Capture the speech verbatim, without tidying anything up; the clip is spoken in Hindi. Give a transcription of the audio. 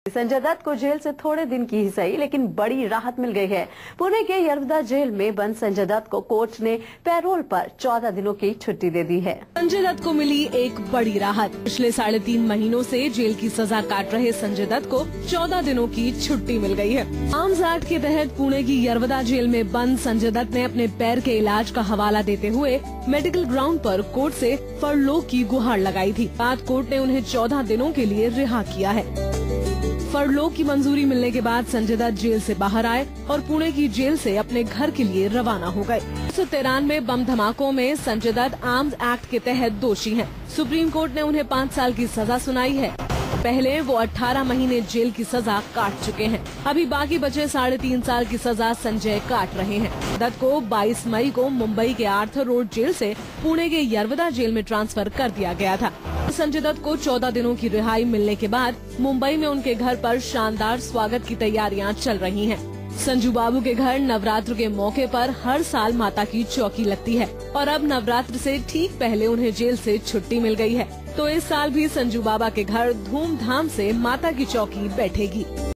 संजय दत्त को जेल से थोड़े दिन की ही सही लेकिन बड़ी राहत मिल गई है। पुणे के यरवदा जेल में बंद संजय दत्त को कोर्ट ने पैरोल पर चौदह दिनों की छुट्टी दे दी है। संजय दत्त को मिली एक बड़ी राहत। पिछले साढ़े तीन महीनों से जेल की सजा काट रहे संजय दत्त को चौदह दिनों की छुट्टी मिल गई है। आर्म्स एक्ट के तहत पुणे की यरवदा जेल में बंद संजय दत्त ने अपने पैर के इलाज का हवाला देते हुए मेडिकल ग्राउंड पर कोर्ट से फरलोग की गुहार लगाई थी। बाद कोर्ट ने उन्हें चौदह दिनों के लिए रिहा किया है। फरलोग की मंजूरी मिलने के बाद संजय दत्त जेल से बाहर आए और पुणे की जेल से अपने घर के लिए रवाना हो गए। उन्नीस सौ तिरानवे बम धमाकों में संजय दत्त आर्म्स एक्ट के तहत दोषी हैं। सुप्रीम कोर्ट ने उन्हें पाँच साल की सजा सुनाई है। पहले वो अठारह महीने जेल की सजा काट चुके हैं। अभी बाकी बचे साढ़े तीन साल की सजा संजय काट रहे हैं। दत्त को बाईस मई को मुंबई के आर्थर रोड जेल से पुणे के यरवदा जेल में ट्रांसफर कर दिया गया था। संजय दत्त को चौदह दिनों की रिहाई मिलने के बाद मुंबई में उनके घर पर शानदार स्वागत की तैयारियां चल रही हैं। संजू बाबू के घर नवरात्र के मौके पर हर साल माता की चौकी लगती है और अब नवरात्र से ठीक पहले उन्हें जेल से छुट्टी मिल गई है, तो इस साल भी संजू बाबा के घर धूमधाम से माता की चौकी बैठेगी।